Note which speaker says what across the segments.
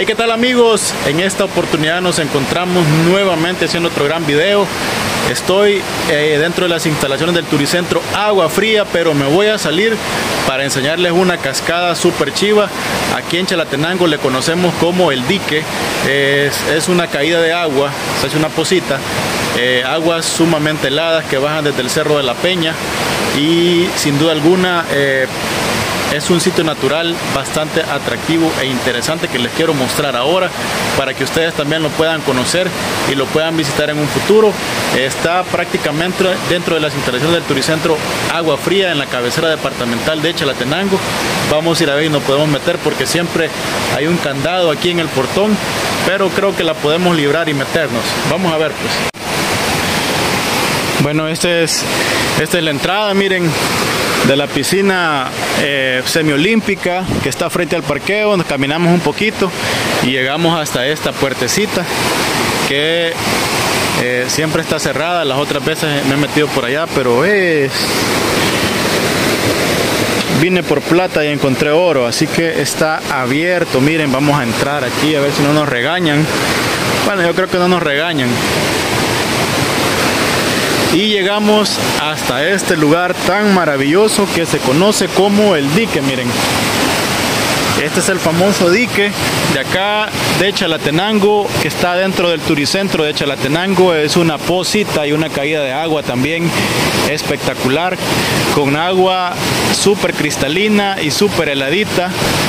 Speaker 1: Hey, ¿qué tal amigos? En esta oportunidad nos encontramos nuevamente haciendo otro gran video. Estoy dentro de las instalaciones del Turicentro Agua Fría, pero me voy a salir para enseñarles una cascada super chiva. Aquí en Chalatenango le conocemos como el dique. Es una caída de agua, se hace una pocita, aguas sumamente heladas que bajan desde el Cerro de la Peña y sin duda alguna es un sitio natural bastante atractivo e interesante que les quiero mostrar ahora para que ustedes también lo puedan conocer y lo puedan visitar en un futuro. Está prácticamente dentro de las instalaciones del Turicentro Agua Fría en la cabecera departamental de Chalatenango. Vamos a ir a ver y nos podemos meter porque siempre hay un candado aquí en el portón, pero creo que la podemos librar y meternos. Vamos a ver pues. Bueno, esta es la entrada, miren, de la piscina semiolímpica que está frente al parqueo. Nos caminamos un poquito y llegamos hasta esta puertecita que siempre está cerrada. Las otras veces me he metido por allá, pero vine por plata y encontré oro, así que está abierto. Miren, vamos a entrar aquí a ver si no nos regañan. Bueno, yo creo que no nos regañan. Y llegamos hasta este lugar tan maravilloso que se conoce como el dique. Miren, este es el famoso dique de acá de Chalatenango, que está dentro del Turicentro de Chalatenango. Es una pocita y una caída de agua también espectacular, con agua súper cristalina y súper heladita.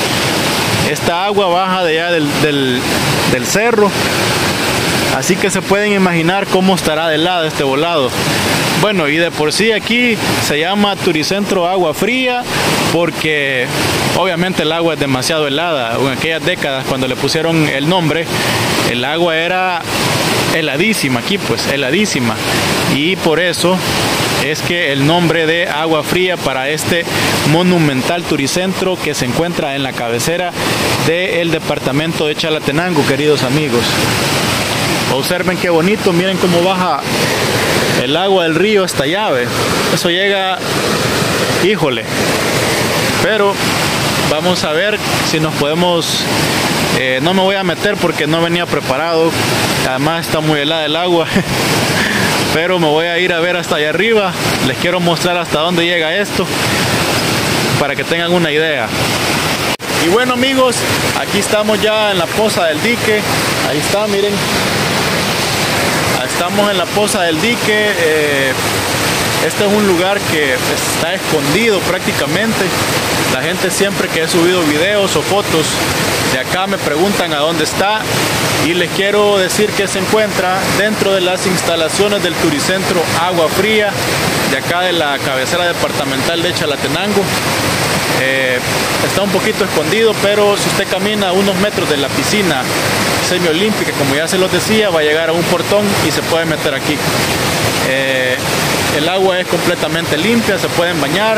Speaker 1: Esta agua baja de allá del cerro, así que se pueden imaginar cómo estará de helada este volado. Bueno, y de por sí aquí se llama Turicentro Agua Fría porque obviamente el agua es demasiado helada. En aquellas décadas cuando le pusieron el nombre, el agua era heladísima aquí, pues heladísima. Y por eso es que el nombre de Agua Fría para este monumental turicentro que se encuentra en la cabecera del departamento de Chalatenango, queridos amigos. Observen qué bonito, miren cómo baja el agua del río hasta allá, ¿ve? Eso llega, híjole. Pero vamos a ver si nos podemos, no me voy a meter porque no venía preparado, además está muy helada el agua. Pero me voy a ir a ver hasta allá arriba. Les quiero mostrar hasta dónde llega esto para que tengan una idea. Y bueno amigos, aquí estamos ya en la poza del dique. Ahí está, miren. Estamos en la poza del dique. Este es un lugar que está escondido prácticamente. La gente siempre que he subido videos o fotos de acá me preguntan a dónde está. Y les quiero decir que se encuentra dentro de las instalaciones del Turicentro Agua Fría, de acá de la cabecera departamental de Chalatenango. Está un poquito escondido, pero si usted camina unos metros de la piscina semiolímpica, como ya se los decía, va a llegar a un portón y se puede meter aquí. El agua es completamente limpia, se pueden bañar.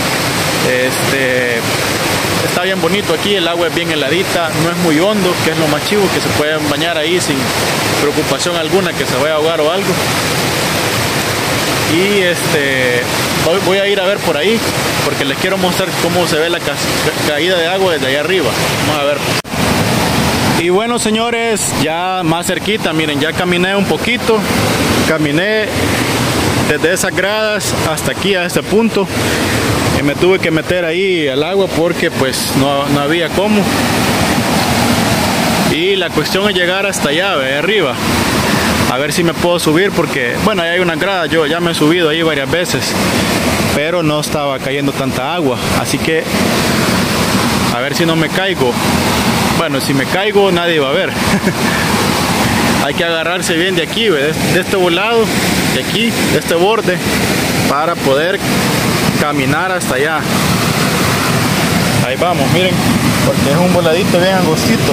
Speaker 1: Está bien bonito aquí, el agua es bien heladita, no es muy hondo, que es lo más chivo, que se pueden bañar ahí sin preocupación alguna que se vaya a ahogar o algo. Y voy a ir a ver por ahí porque les quiero mostrar cómo se ve la caída de agua desde allá arriba. Vamos a ver. Y bueno señores, ya más cerquita, miren, ya caminé un poquito, caminé desde esas gradas hasta aquí a este punto. Y me tuve que meter ahí al agua porque pues no había cómo. Y la cuestión es llegar hasta allá, de arriba. A ver si me puedo subir porque, bueno, ahí hay una grada, yo ya me he subido ahí varias veces, pero no estaba cayendo tanta agua, así que a ver si no me caigo. Bueno, si me caigo nadie va a ver. Hay que agarrarse bien de aquí, de este volado, de aquí, de este borde, para poder caminar hasta allá. Ahí vamos, miren, porque es un voladito bien angostito,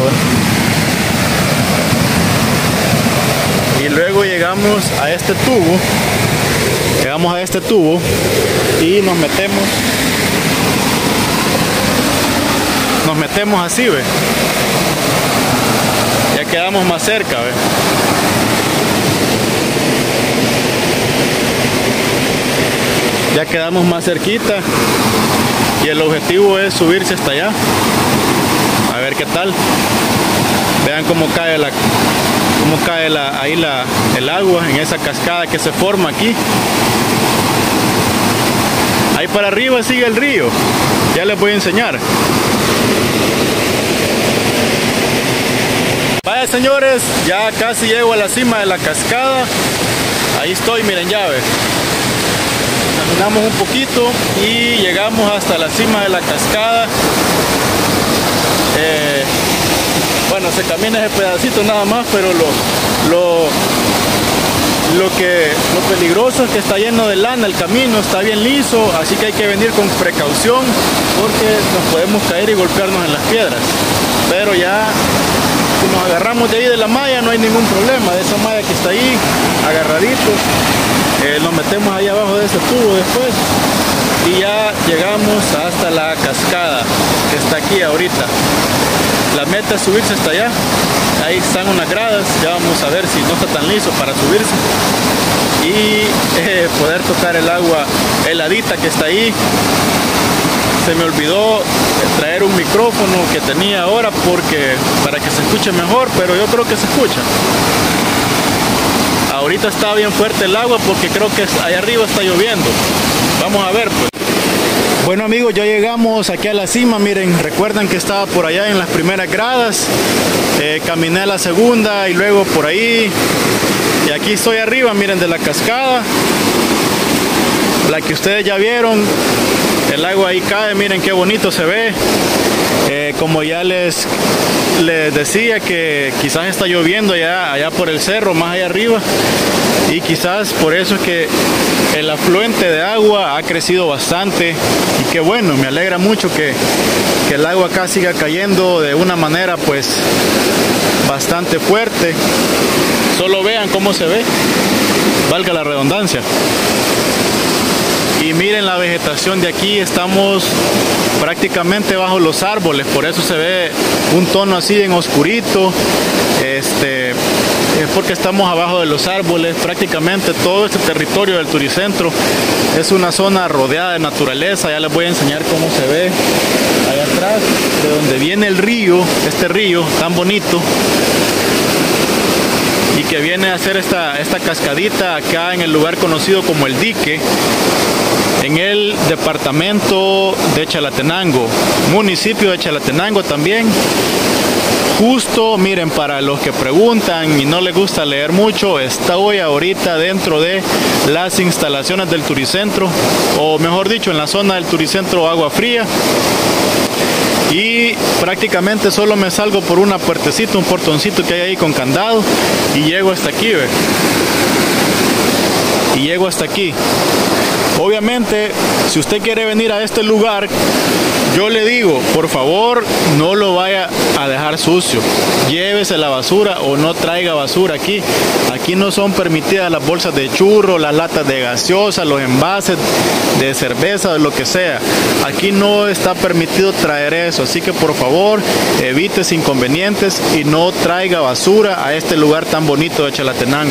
Speaker 1: Y luego llegamos a este tubo. Y nos metemos así, ¿ve? Ya quedamos más cerca, ¿ve? Ya quedamos más cerquita y el objetivo es subirse hasta allá. A ver qué tal. Vean cómo cae el agua en esa cascada que se forma aquí. Ahí para arriba sigue el río, ya les voy a enseñar. Vaya señores, ya casi llego a la cima de la cascada. Ahí estoy, miren, ya ves. Caminamos un poquito y llegamos hasta la cima de la cascada. Bueno, se camina ese pedacito nada más, pero lo peligroso es que está lleno de lana, el camino está bien liso, así que hay que venir con precaución porque nos podemos caer y golpearnos en las piedras. Pero ya, si nos agarramos de ahí de la malla, no hay ningún problema, de esa malla que está ahí, agarradito. Nos metemos ahí abajo de ese tubo después y ya llegamos hasta la cascada que está aquí ahorita. La meta es subirse hasta allá. Ahí están unas gradas, ya vamos a ver si no está tan liso para subirse y poder tocar el agua heladita que está ahí. Se me olvidó traer un micrófono que tenía ahora para que se escuche mejor, pero yo creo que se escucha. Ahorita está bien fuerte el agua porque creo que allá arriba está lloviendo. Vamos a ver pues. Bueno amigos, ya llegamos aquí a la cima. Miren, recuerdan que estaba por allá en las primeras gradas, caminé a la segunda y luego por ahí, y aquí estoy arriba, miren, de la cascada, la que ustedes ya vieron. El agua ahí cae, miren qué bonito se ve. Como ya les decía, que quizás está lloviendo allá por el cerro, más allá arriba, y quizás por eso es que el afluente de agua ha crecido bastante. Y que bueno, me alegra mucho que el agua acá siga cayendo de una manera pues bastante fuerte. Solo vean cómo se ve, valga la redundancia. Y miren la vegetación de aquí, estamos prácticamente bajo los árboles, por eso se ve un tono así en oscurito. Es porque estamos abajo de los árboles. Prácticamente todo este territorio del Turicentro es una zona rodeada de naturaleza. Ya les voy a enseñar cómo se ve allá atrás, de donde viene el río, este río tan bonito, y que viene a hacer esta cascadita acá en el lugar conocido como El Dique, en el departamento de Chalatenango, municipio de Chalatenango también. Justo, miren, para los que preguntan y no les gusta leer mucho, estoy ahorita dentro de las instalaciones del Turicentro, o mejor dicho, en la zona del Turicentro Agua Fría. Y prácticamente solo me salgo por una puertecita, un portoncito que hay ahí con candado, y llego hasta aquí, ¿ve? Y llego hasta aquí. Obviamente, si usted quiere venir a este lugar, yo le digo, por favor, no lo vaya a dejar sucio. Llévese la basura o no traiga basura aquí. Aquí no son permitidas las bolsas de churro, las latas de gaseosa, los envases de cerveza, de lo que sea. Aquí no está permitido traer eso. Así que por favor, evite inconvenientes y no traiga basura a este lugar tan bonito de Chalatenango.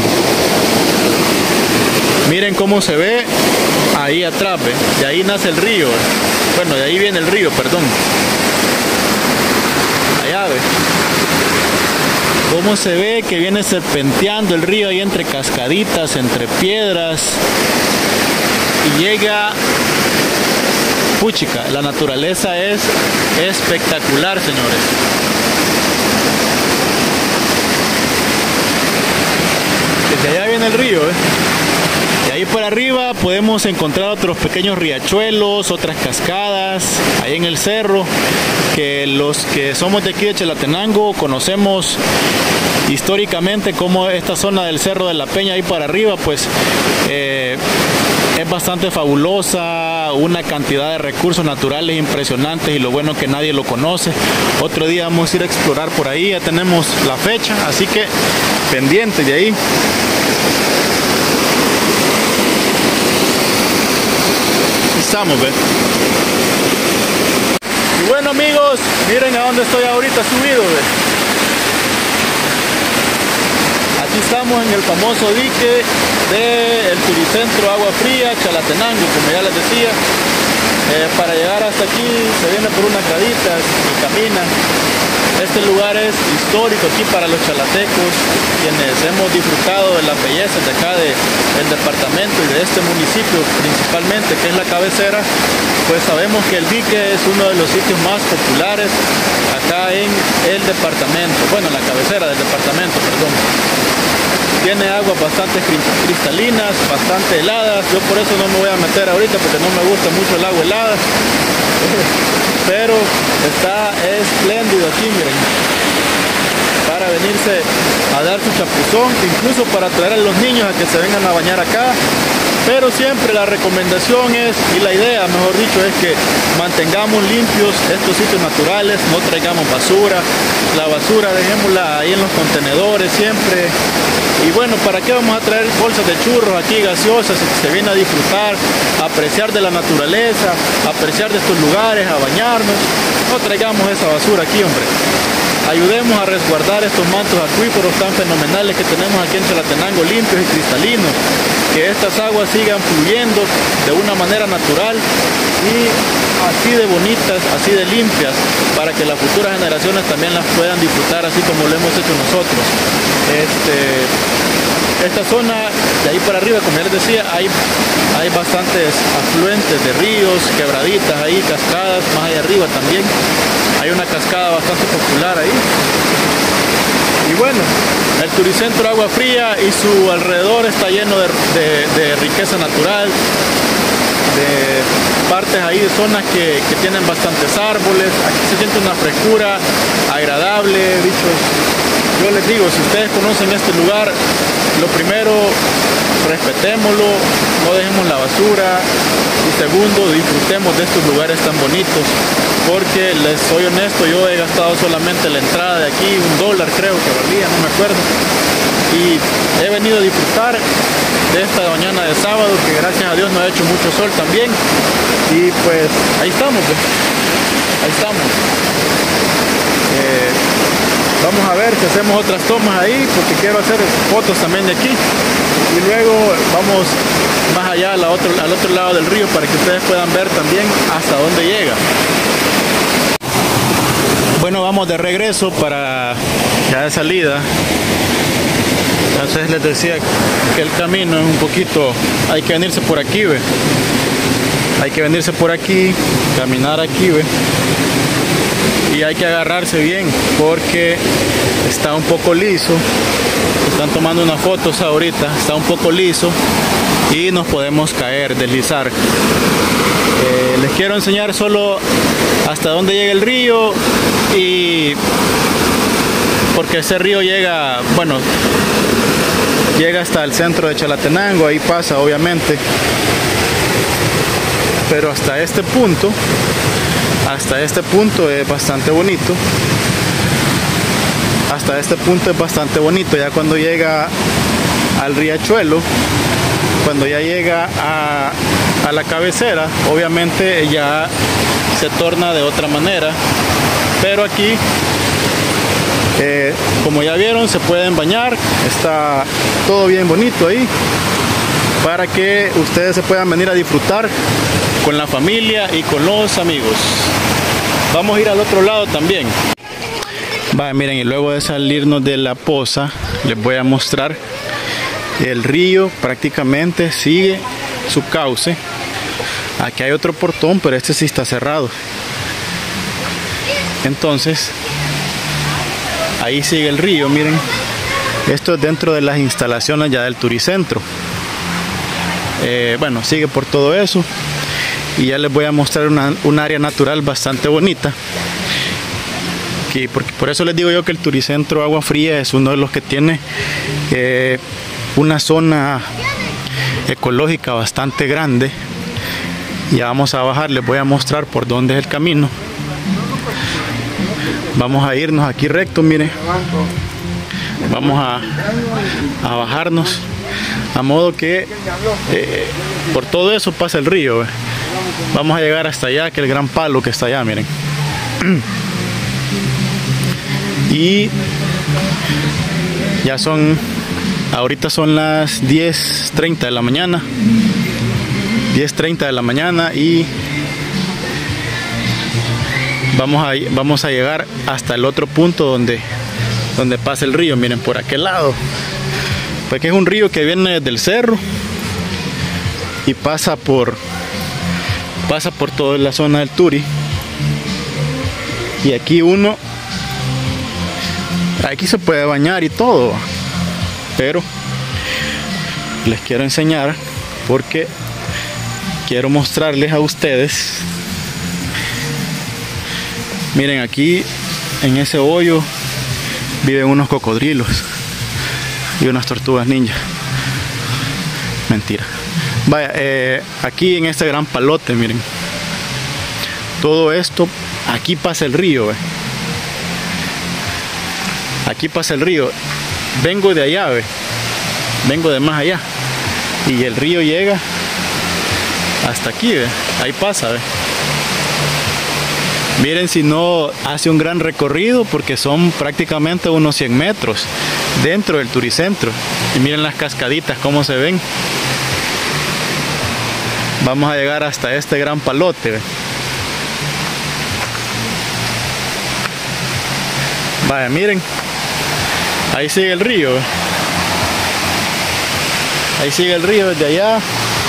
Speaker 1: Miren cómo se ve ahí atrás, ¿ve? De ahí nace el río, ¿ve? Bueno, de ahí viene el río, perdón. Allá, ¿ve? Cómo se ve que viene serpenteando el río ahí entre cascaditas, entre piedras, y llega. Puchica, la naturaleza es espectacular, señores. Desde allá viene el río, ¿eh? Y ahí por arriba podemos encontrar otros pequeños riachuelos, otras cascadas, ahí en el cerro, que los que somos de aquí de Chalatenango conocemos históricamente como esta zona del Cerro de la Peña, ahí para arriba, pues es bastante fabulosa, una cantidad de recursos naturales impresionantes, y lo bueno que nadie lo conoce. Otro día vamos a ir a explorar por ahí, ya tenemos la fecha, así que pendiente de ahí. Estamos, ¿ves? Y bueno amigos, miren a dónde estoy ahorita subido, ¿ves? Aquí estamos en el famoso dique del Turicentro Agua Fría, Chalatenango, como ya les decía. Para llegar hasta aquí se viene por unas graditas y camina. Este lugar es histórico aquí para los chalatecos, quienes hemos disfrutado de las bellezas de acá del departamento y de este municipio principalmente, que es la cabecera. Pues sabemos que el dique es uno de los sitios más populares acá en el departamento, bueno, en la cabecera del departamento, perdón. Tiene aguas bastante cristalinas, bastante heladas. Yo por eso no me voy a meter ahorita porque no me gusta mucho el agua helada. Pero está espléndido aquí, miren. Para venirse a dar su chapuzón, incluso para traer a los niños a que se vengan a bañar acá. Pero siempre la recomendación es, y la idea, mejor dicho, es que mantengamos limpios estos sitios naturales, no traigamos basura. La basura dejémosla ahí en los contenedores siempre. Y bueno, ¿para qué vamos a traer bolsas de churros aquí gaseosas si se viene a disfrutar, a apreciar de la naturaleza, a apreciar de estos lugares, a bañarnos? No traigamos esa basura aquí, hombre. Ayudemos a resguardar estos mantos acuíferos tan fenomenales que tenemos aquí en Chalatenango, limpios y cristalinos. Que estas aguas sigan fluyendo de una manera natural y así de bonitas, así de limpias, para que las futuras generaciones también las puedan disfrutar así como lo hemos hecho nosotros. Esta zona de ahí para arriba, como ya les decía, hay bastantes afluentes de ríos, quebraditas ahí, cascadas, más allá arriba también. Hay una cascada bastante popular ahí. Y bueno, el Turicentro Agua Fría y su alrededor está lleno de riqueza natural, de partes ahí, de zonas que tienen bastantes árboles. Aquí se siente una frescura agradable, bichos. Yo les digo, si ustedes conocen este lugar, lo primero, respetémoslo, no dejemos la basura. Y segundo, disfrutemos de estos lugares tan bonitos, porque les soy honesto, yo he gastado solamente la entrada de aquí, $1 creo que valía, no me acuerdo. Y he venido a disfrutar de esta mañana de sábado, que gracias a Dios no ha hecho mucho sol también. Y pues ahí estamos, pues. Ahí estamos. Vamos a ver si hacemos otras tomas ahí, porque quiero hacer fotos también de aquí. Y luego vamos más allá al otro lado del río para que ustedes puedan ver también hasta dónde llega. Bueno, vamos de regreso para ya de salida. Entonces les decía que el camino es un poquito, hay que venirse por aquí, ve. Hay que venirse por aquí, caminar aquí, ve. Y hay que agarrarse bien porque está un poco liso. Están tomando unas fotos ahorita, está un poco liso y nos podemos caer, deslizar. Les quiero enseñar solo hasta dónde llega el río, y porque ese río llega, bueno, llega hasta el centro de Chalatenango, ahí pasa obviamente, pero hasta este punto es bastante bonito. Hasta este punto es bastante bonito. Ya cuando llega al riachuelo, cuando ya llega a la cabecera, obviamente ya se torna de otra manera. Pero aquí, como ya vieron, se pueden bañar. Está todo bien bonito ahí, para que ustedes se puedan venir a disfrutar con la familia y con los amigos. Vamos a ir al otro lado también. Vaya, miren, y luego de salirnos de la poza, les voy a mostrar el río. Prácticamente sigue su cauce. Aquí hay otro portón, pero este sí está cerrado. Entonces, ahí sigue el río, miren. Esto es dentro de las instalaciones ya del Turicentro. Bueno, sigue por todo eso. Y ya les voy a mostrar un área natural bastante bonita. Porque por eso les digo yo que el Turicentro Agua Fría es uno de los que tiene una zona ecológica bastante grande. Ya vamos a bajar, les voy a mostrar por dónde es el camino. Vamos a irnos aquí recto, mire. Vamos a bajarnos, a modo que por todo eso pasa el río. Vamos a llegar hasta allá, que el gran palo que está allá, miren. Y ya ahorita son las 10:30 de la mañana. 10:30 de la mañana y vamos a llegar hasta el otro punto donde pasa el río. Miren, por aquel lado, pues que es un río que viene del cerro y pasa por toda la zona del Turi. Y aquí se puede bañar y todo, pero les quiero enseñar porque quiero mostrarles a ustedes. Miren, aquí en ese hoyo viven unos cocodrilos y unas tortugas ninja. Mentira. Vaya, aquí en este gran palote, miren, todo esto, aquí pasa el río. Aquí pasa el río. Vengo de allá, vengo de más allá, y el río llega hasta aquí, ahí pasa. Miren si no hace un gran recorrido, porque son prácticamente unos 100 metros dentro del Turicentro. Y miren las cascaditas cómo se ven. Vamos a llegar hasta este gran palote. Vaya, miren, ahí sigue el río. Ahí sigue el río desde allá.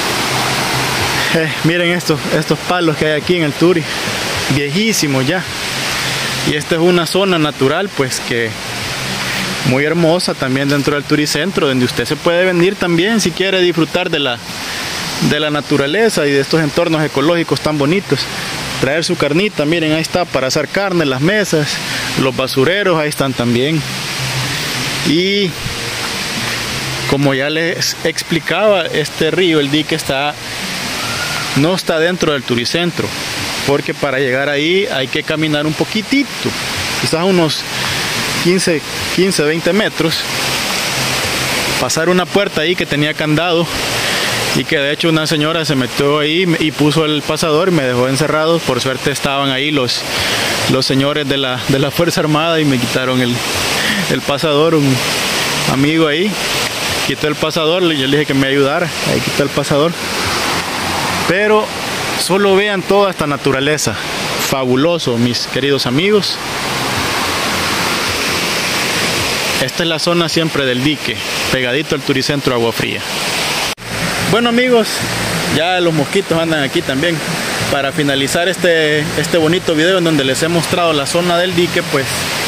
Speaker 1: Miren estos palos que hay aquí en el Turi, viejísimos ya. Y esta es una zona natural, pues, que muy hermosa también dentro del Turicentro, donde usted se puede venir también si quiere disfrutar de la naturaleza y de estos entornos ecológicos tan bonitos. Traer su carnita, miren, ahí está para asar carne, las mesas, los basureros, ahí están también. Y como ya les explicaba, este río, el dique, no está dentro del Turicentro, porque para llegar ahí hay que caminar un poquitito, quizás unos 15, 20 metros, pasar una puerta ahí que tenía candado, y que de hecho una señora se metió ahí y puso el pasador y me dejó encerrado. Por suerte estaban ahí los señores de la Fuerza Armada y me quitaron el pasador. Un amigo ahí quitó el pasador, yo le dije que me ayudara, ahí quitó el pasador. Pero solo vean toda esta naturaleza, fabuloso, mis queridos amigos. Esta es la zona siempre del dique, pegadito al Turicentro Agua Fría. Bueno, amigos, ya los mosquitos andan aquí también. Para finalizar este bonito video en donde les he mostrado la zona del dique, pues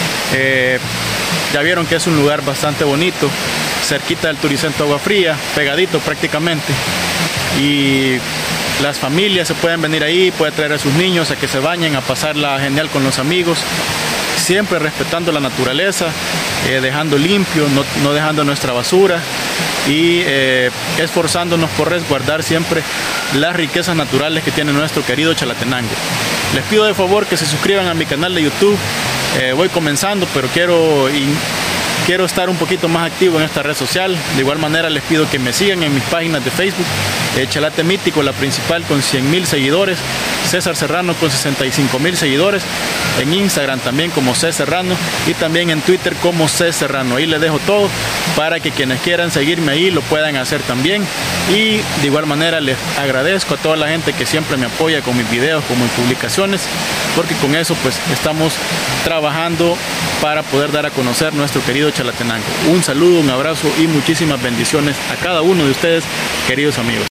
Speaker 1: ya vieron que es un lugar bastante bonito, cerquita del Turicentro Agua Fría, pegadito prácticamente. Y las familias se pueden venir ahí, pueden traer a sus niños a que se bañen, a pasarla genial con los amigos, siempre respetando la naturaleza, dejando limpio, no dejando nuestra basura, y esforzándonos por resguardar siempre las riquezas naturales que tiene nuestro querido Chalatenango. Les pido de favor que se suscriban a mi canal de YouTube. Voy comenzando, pero quiero estar un poquito más activo en esta red social. De igual manera les pido que me sigan en mis páginas de Facebook, Chalate Mítico, la principal, con 100,000 seguidores, César Serrano con 65,000 seguidores, en Instagram también como C Serrano, y también en Twitter como C Serrano. Ahí les dejo todo para que quienes quieran seguirme ahí lo puedan hacer también. Y de igual manera les agradezco a toda la gente que siempre me apoya con mis videos, con mis publicaciones, porque con eso pues estamos trabajando para poder dar a conocer nuestro querido Chalatenango. Un saludo, un abrazo y muchísimas bendiciones a cada uno de ustedes, queridos amigos.